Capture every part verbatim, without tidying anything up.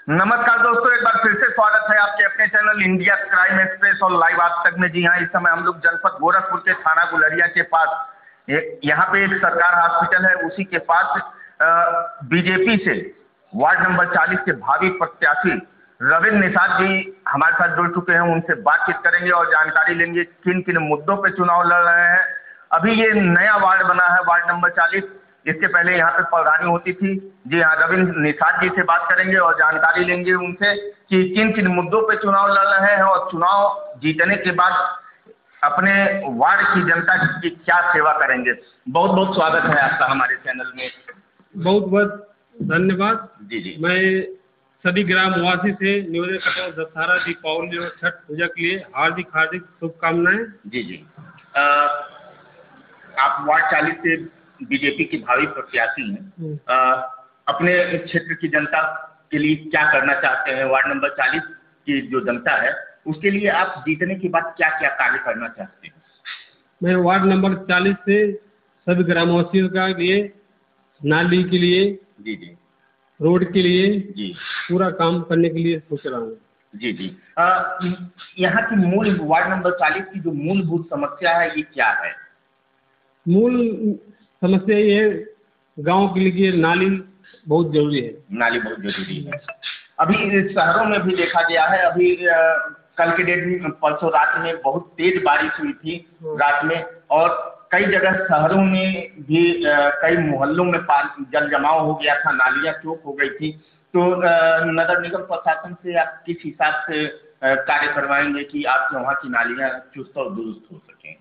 नमस्कार दोस्तों, एक बार फिर से स्वागत है आपके अपने चैनल इंडिया क्राइम एक्सप्रेस और लाइव आज तक में। जी हाँ, इस समय हम लोग जनपद गोरखपुर के थाना गुलरिया के पास यहाँ पे एक सरकार हॉस्पिटल है, उसी के पास बीजेपी से वार्ड नंबर चालीस के भावी प्रत्याशी रविंद्र निषाद जी हमारे साथ जुड़ चुके हैं। उनसे बातचीत करेंगे और जानकारी लेंगे किन किन मुद्दों पे चुनाव लड़ रहे हैं। अभी ये नया वार्ड बना है, वार्ड नंबर चालीस। इसके पहले यहाँ पे प्रधानी होती थी। जी हाँ, रविंद्र निषाद जी से बात करेंगे और जानकारी लेंगे उनसे कि किन किन मुद्दों पे चुनाव लड़ रहे हैं और चुनाव जीतने के बाद अपने वार्ड की जनता की क्या सेवा करेंगे। बहुत बहुत स्वागत है आपका हमारे चैनल में। बहुत बहुत धन्यवाद। जी जी, मैं सभी ग्रामवासी से निवेदन करता हूँ, दशहरा, दीपावली और छठ पूजा के लिए हार्दिक हार्दिक शुभकामनाएं। जी जी। आ, आप वार्ड चालीस से बीजेपी की भावी प्रत्याशी हैं। आ, अपने क्षेत्र की जनता के लिए क्या करना चाहते हैं? वार्ड नंबर चालीस की जो जनता है उसके लिए आप जीतने के बाद क्या क्या कार्य करना चाहते हैं? मैं वार्ड नंबर चालीस से सभी ग्रामवासियों के लिए नाली के लिए, जी जी, रोड के लिए जी पूरा काम करने के लिए सोच रहा हूँ। जी जी। आ, यहाँ की मूल वार्ड नंबर चालीस की जो मूलभूत समस्या है ये क्या है? मूल समस्या ये है, गांव के लिए नाली बहुत जरूरी है। नाली बहुत जरूरी है। अभी शहरों में भी देखा गया है, अभी आ, कल के डेट में परसों रात में बहुत तेज बारिश हुई थी रात में, और कई जगह शहरों में भी आ, कई मोहल्लों में पानी जल जमाव हो गया था, नालियां चौक हो गई थी। तो आ, नगर निगम प्रशासन से आप किस हिसाब से आ, कार्य करवाएंगे कि आपके वहाँ की नालियां चुस्त और दुरुस्त हो सकें?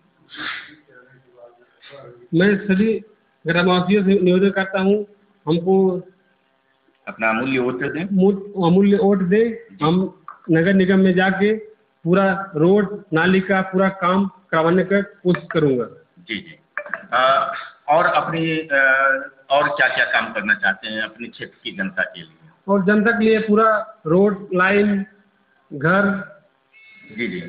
मैं सभी ग्रामवासियों से निवेदन करता हूँ, हमको अपना अमूल्य वोट दें। अमूल्य वोट दें। हम नगर निगम में जाके पूरा रोड नाली का पूरा काम करवाने का कोशिश करूँगा। जी जी। आ, और अपनी आ, और क्या क्या काम करना चाहते हैं अपने क्षेत्र की जनता के लिए? और जनता के लिए पूरा रोड, लाइन, घर, जी जी,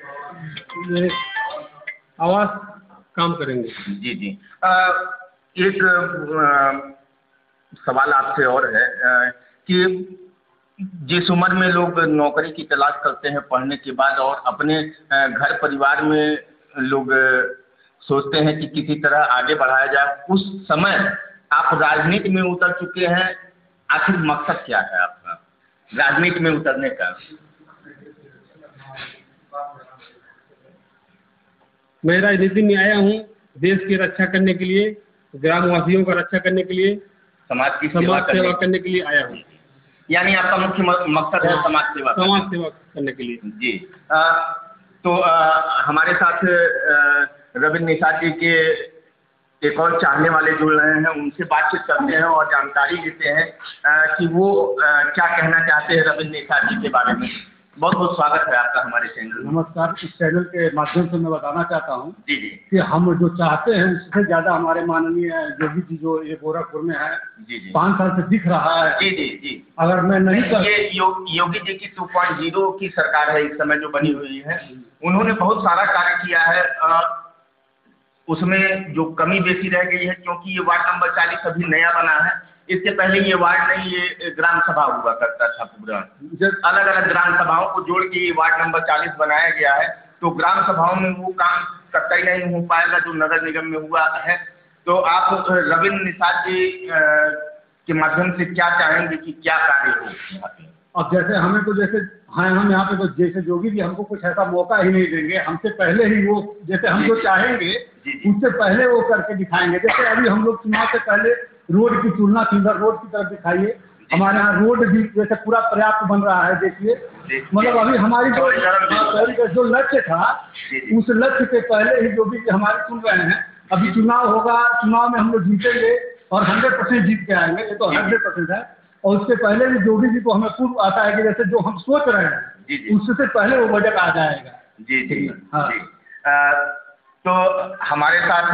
आवास काम करेंगे। जी जी। आ, एक आ, सवाल आपसे और है आ, कि जिस उम्र में लोग नौकरी की तलाश करते हैं पढ़ने के बाद, और अपने आ, घर परिवार में लोग सोचते हैं कि किसी तरह आगे बढ़ाया जाए, उस समय आप राजनीति में उतर चुके हैं। आखिर मकसद क्या है आपका राजनीति में उतरने का? मैं राजनीति में आया हूँ देश की रक्षा करने के लिए, ग्रामवासियों का रक्षा करने के लिए, समाज की समाज सेवा सेवा करने, करने के लिए आया हूँ। यानी आपका मुख्य मकसद है समाज सेवा समाज सेवा करने के लिए। जी। आ, तो आ, हमारे साथ रविंद्र निषाद जी के एक और चाहने वाले जुड़ रहे हैं, उनसे बातचीत करते हैं और जानकारी लेते हैं आ, कि वो आ, क्या कहना चाहते हैं रविंद्र निषाद जी के बारे में। बहुत बहुत स्वागत है आपका हमारे चैनल में। नमस्कार। इस चैनल के माध्यम से मैं बताना चाहता हूँ जी जी कि हम जो चाहते हैं उससे ज्यादा हमारे माननीय योगी जी जो ये गोरखपुर में है, जी जी, पाँच साल से दिख रहा है। जी जी जी। अगर मैं नहीं कर... ये यो, योगी जी की टू पॉइंट ज़ीरो की सरकार है इस समय जो बनी हुई है। उन्होंने बहुत सारा कार्य किया है। आ, उसमें जो कमी बेसी रह गई है, क्योंकि ये वार्ड नंबर चालीस अभी नया बना है। इसके पहले ये वार्ड नहीं, ये ग्राम सभा हुआ करता था। पूरा अलग अलग ग्राम सभाओं को जोड़ के ये वार्ड नंबर चालीस बनाया गया है। तो ग्राम सभाओं में वो काम कतई नहीं हो पाएगा जो नगर निगम में हुआ है। तो आप रविंद्र निषाद जी के माध्यम से क्या चाहेंगे कि क्या कार्य हो? अब जैसे हमें तो जैसे हाँ हम यहाँ पे तो जैसे योगी जी हमको कुछ ऐसा मौका ही नहीं देंगे, हमसे पहले ही वो जैसे हम जो चाहेंगे उससे पहले वो करके दिखाएंगे। जैसे अभी हम लोग चुनाव से पहले रोड की तुलना सुंदर रोड की तरफ दिखाइए। हमारे यहाँ रोड भी जैसे पूरा पर्याप्त बन रहा है। देखिए मतलब अभी हमारी जो का जो लक्ष्य था उस लक्ष्य के पहले ही योगी जी हमारे सुन रहे हैं। अभी चुनाव होगा, चुनाव में हम लोग जीतेंगे और हंड्रेड परसेंट जीत के आएंगे, ये तो हंड्रेड परसेंट है। और उससे पहले भी योगी जी को हमें पूर्व आता है कि जैसे जो हम सोच रहे हैं उससे पहले वो बजट आ जाएगा। जी जी हाँ जी। आ, तो हमारे साथ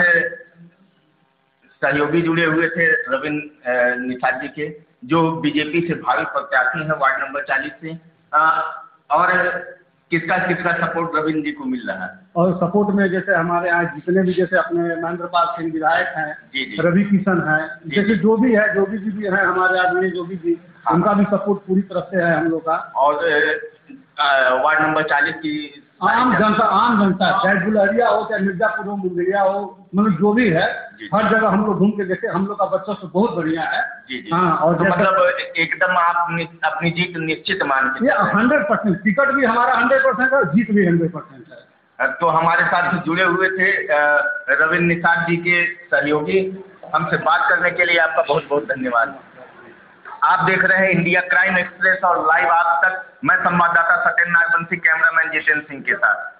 सहयोगी जुड़े हुए थे रविंद्र निषाद जी के, जो बीजेपी से भावी प्रत्याशी हैं वार्ड नंबर चालीस से। आ, और किसका किसका सपोर्ट रविंद्र जी को मिल रहा है? और सपोर्ट में जैसे हमारे यहाँ जितने भी जैसे अपने महेंद्र पाल सिंह विधायक हैं, रवि किशन हैं, जैसे जो भी है, जोगी जी भी हैं हमारे आदमी जोगी जी, हाँ। उनका भी सपोर्ट पूरी तरफ से है हम लोग का। और अ, वार्ड नंबर चालीस की आम जनता आम जनता चाहे गुलहरिया हो चाहे मिर्जापुर हो मुंगेरिया हो मतलब जो भी है जी। हर जगह हम लोग घूम के देखे हम लोग का बच्चा तो बहुत बढ़िया है। जी जी हाँ और तो जैसा- मतलब एकदम आप नि, अपनी जीत निश्चित मान के ये हंड्रेड परसेंट टिकट भी हमारा हंड्रेड परसेंट है और जीत भी हंड्रेड परसेंट है। तो हमारे साथ जुड़े हुए थे अ, रविंद्र निषाद जी के सहयोगी। हमसे बात करने के लिए आपका बहुत बहुत धन्यवाद। आप देख रहे हैं इंडिया क्राइम एक्सप्रेस और लाइव आज तक। मैं संवाददाता सत्येंद्र नागवंशी, कैमरामैन जितेंद्र सिंह के साथ।